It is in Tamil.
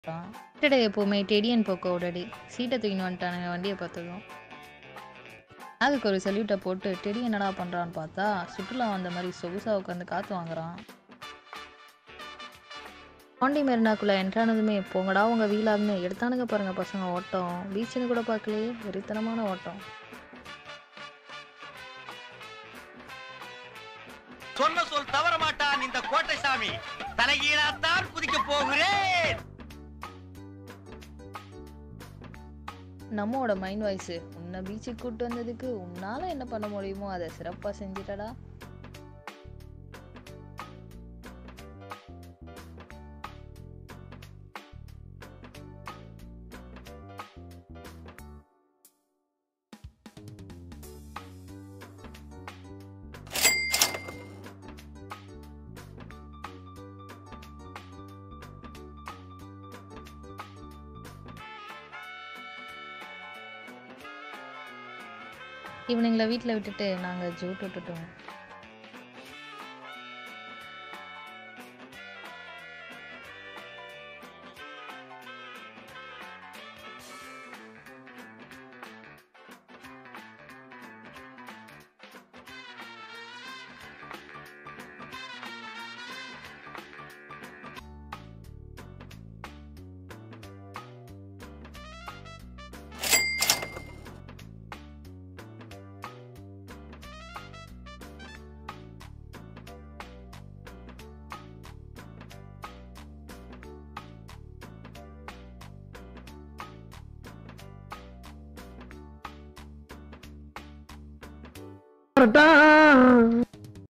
சாட்டர்டே எப்போவுமே டெடி அண்ட் போக்கோவோட டே. சீட்டை தூக்கின்னு வந்துட்டானுங்க வண்டியை பார்த்ததும். அதுக்கு ஒரு சல்யூட்டை போட்டு டெடி என்னடா பண்ணுறான்னு பார்த்தா சுற்றுலா வந்த மாதிரி சொகுசா உட்காந்து காற்று வாங்குறான். பாண்டி மெரினாக்குள்ளே என்ட்ரானதுமே போங்கடா உங்கள் வீலாகுன்னு எடுத்தானுங்க பாருங்க பசங்க ஓட்டம். பீச்சுன்னு கூட பார்க்கலையே, வெறித்தனமான ஓட்டம். சொன்ன சொல் தவற மாட்டான் இந்த கோட்டை சாமி. தலைகீழாத்தான் குதிக்க போகிறேன். நம்மோட மைண்ட் வாய்ஸ், உன்னை பீச்சுக்கு கூப்பிட்டு வந்ததுக்கு உன்னால என்ன பண்ண முடியுமோ அதை சிறப்பாக செஞ்சிட்டடா. இவனுங்களை வீட்டில் விட்டுட்டு நாங்கள் ஜூட் விட்டுட்டோம். Ta-da!